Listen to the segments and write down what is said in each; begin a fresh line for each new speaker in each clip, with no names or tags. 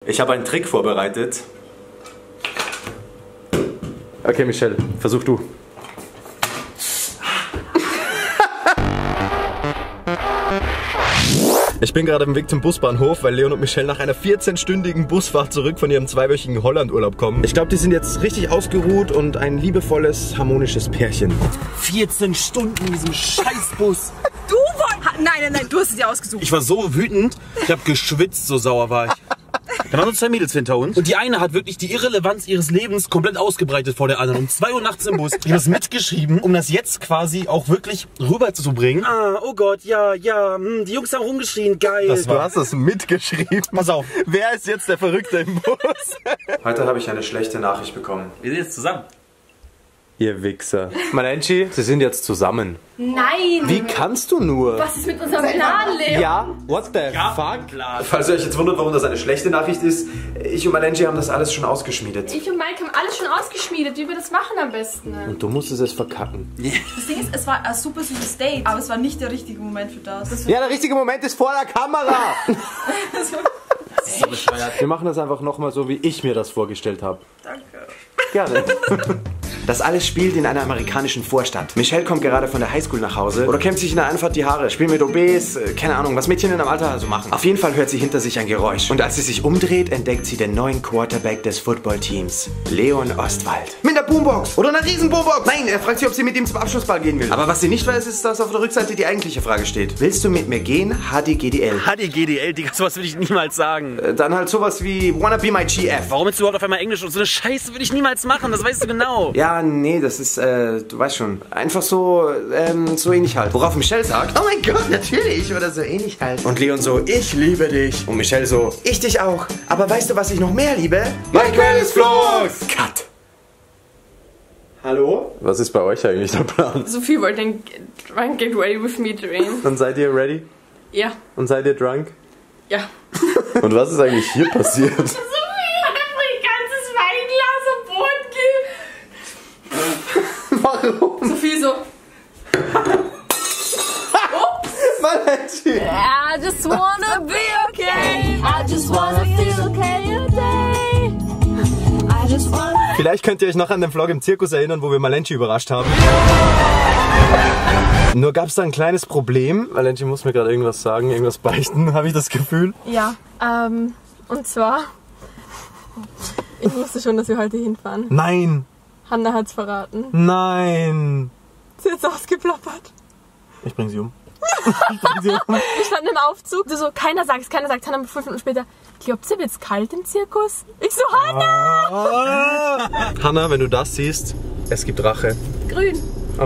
Ich habe einen Trick vorbereitet. Okay, Michelle, versuch du. Ich bin gerade auf dem Weg zum Busbahnhof, weil Leon und Michelle nach einer 14-stündigen Busfahrt zurück von ihrem 2-wöchigen Hollandurlaub kommen. Ich glaube, die sind jetzt richtig ausgeruht und ein liebevolles, harmonisches Pärchen.
14 Stunden in diesem Scheißbus.
Du wolltest... Nein, du hast es dir ausgesucht.
Ich war so wütend, ich habe geschwitzt, so sauer war ich. Da waren so 2 Mädels hinter uns und die eine hat wirklich die Irrelevanz ihres Lebens komplett ausgebreitet vor der anderen. Um 2 Uhr nachts im Bus. Ich habe das mitgeschrieben, um das jetzt quasi auch wirklich rüberzubringen. Ah, oh Gott, ja, die Jungs haben rumgeschrien, geil.
Du hast das mitgeschrieben.
Pass auf.
Wer ist jetzt der Verrückte im Bus? Heute habe ich eine schlechte Nachricht bekommen.
Wir sind jetzt zusammen.
Ihr Wichser. Malenchi, Sie sind jetzt zusammen.
Nein!
Wie kannst du nur?
Was ist mit unserem Plan, Leo?
Ja, what the fuck?
Klar.
Falls ihr euch jetzt wundert, warum das eine schlechte Nachricht ist, ich und Malenchi haben das alles schon ausgeschmiedet.
Ich und Mike haben alles schon ausgeschmiedet, wie wir das machen am besten.
Und du musstest es verkacken.
Das Ding ist, es war ein super süßes Date, aber es war nicht der richtige Moment für das.
Ja, der richtige Moment ist vor der Kamera.
Das ist so bescheuert.
Wir machen das einfach nochmal so, wie ich mir das vorgestellt habe.
Danke.
Gerne. Das alles spielt in einer amerikanischen Vorstadt. Michelle kommt gerade von der Highschool nach Hause oder kämmt sich in der Einfahrt die Haare, spielt mit OBs, keine Ahnung, was Mädchen in dem Alter so machen. Auf jeden Fall hört sie hinter sich ein Geräusch. Und als sie sich umdreht, entdeckt sie den neuen Quarterback des Footballteams, Leon Ostwald. Mit einer Boombox oder einer riesen Boombox. Nein, er fragt sie, ob sie mit ihm zum Abschlussball gehen will. Aber was sie nicht weiß, ist, dass auf der Rückseite die eigentliche Frage steht. Willst du mit mir gehen? HDGDL.
HDGDL, Digga, sowas will ich niemals sagen.
Dann halt sowas wie Wanna be my GF.
Warum jetzt überhaupt auf einmal Englisch und so eine Scheiße will ich niemals machen, das weißt du genau.
Ja, nee, das ist, du weißt schon, einfach so, so ähnlich halt. Worauf Michelle sagt, oh mein Gott, natürlich, oder so ähnlich halt. Und Leon so, ich liebe dich. Und Michelle so, ich dich auch. Aber weißt du, was ich noch mehr liebe? Mike Wallace Vlogs! Cut! Hallo? Was ist bei euch eigentlich der Plan?
Sophie wollte den Drunk Get Ready With Me drehen.
Und seid ihr ready?
Ja.
Und seid ihr drunk?
Ja.
Und was ist eigentlich hier passiert?
Sophie hat einfach ein ganzes Weinglas am Boden
Warum?
Sophie so...
Malenchi!
I just wanna be okay. I just wanna feel okay today. I just wanna...
Vielleicht könnt ihr euch noch an den Vlog im Zirkus erinnern, wo wir Malenchi überrascht haben. Nur gab es da ein kleines Problem. Malenchi muss mir gerade irgendwas sagen, irgendwas beichten, habe ich das Gefühl.
Ja, und zwar... Ich wusste schon, dass wir heute hinfahren.
Nein!
Hannah hat's verraten.
Nein!
Sie hat's ausgeplappert.
Ich bring sie um.
Wir standen im Aufzug. So, keiner sagt's. Hannah 5 Minuten später, glaubt ihr, wird's kalt im Zirkus? Ich so, Hannah!
Hannah, wenn du das siehst, es gibt Rache.
Grün.
Oh.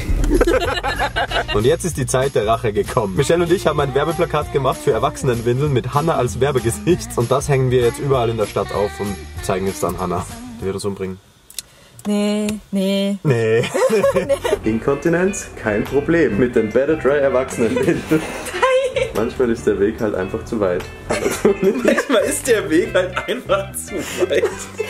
Und jetzt ist die Zeit der Rache gekommen. Michelle und ich haben ein Werbeplakat gemacht für Erwachsenenwindeln mit Hannah als Werbegesicht. Und das hängen wir jetzt überall in der Stadt auf und zeigen es dann Hannah. Die wird uns umbringen.
Nee.
Inkontinenz? Kein Problem. Mit den Better Dry Erwachsenenwindeln. Manchmal ist der Weg halt einfach zu weit.
Manchmal ist der Weg halt einfach zu weit.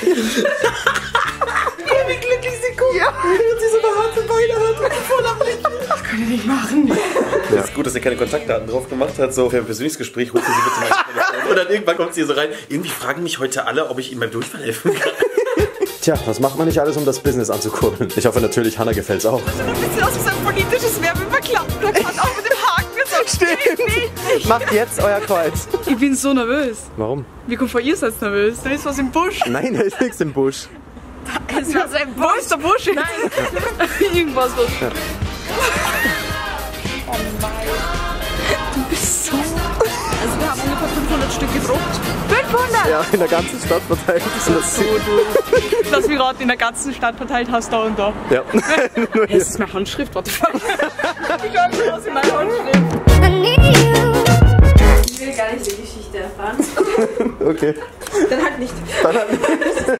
Wie glücklich sie guckt. Ja. Und sie so behaarte Beine hat und voll am Lächeln. Das kann ich nicht machen.
Ja. Es ist gut, dass er keine Kontaktdaten drauf gemacht hat. So für ein persönliches Gespräch rufen Sie bitte mal Telefon. Und dann irgendwann kommt sie hier so rein. Irgendwie fragen mich heute alle, ob ich ihnen beim Durchfall helfen kann.
Tja, was macht man nicht alles, um das Business anzukurbeln? Ich hoffe natürlich, Hannah gefällt's auch.
Das sieht ein bisschen aus wie so ein politisches Werbeplakat auch mit dem Haken.
Stimmt! Macht jetzt euer Kreuz.
Ich bin so nervös.
Warum?
Wie kommt von ihr seid nervös? Da ist was im Busch.
Nein, da ist nichts im Busch.
Es ist was im Busch. Wo ist der Busch? Nein. Irgendwas. Was. Ja. Oh nein. Du bist so... Also wir haben ungefähr 500 Stück gedruckt. 500?
Ja, in der ganzen Stadt verteilt.
Das ist so doof. Dass wir gerade in der ganzen Stadt verteilt hast, da und da.
Ja.
Das ist meine Handschrift, what the fuck? Ich glaube, das ist meine Handschrift. Ich will gar nicht die Geschichte erfahren.
Okay.
Dann halt nicht.
Dann halt nicht.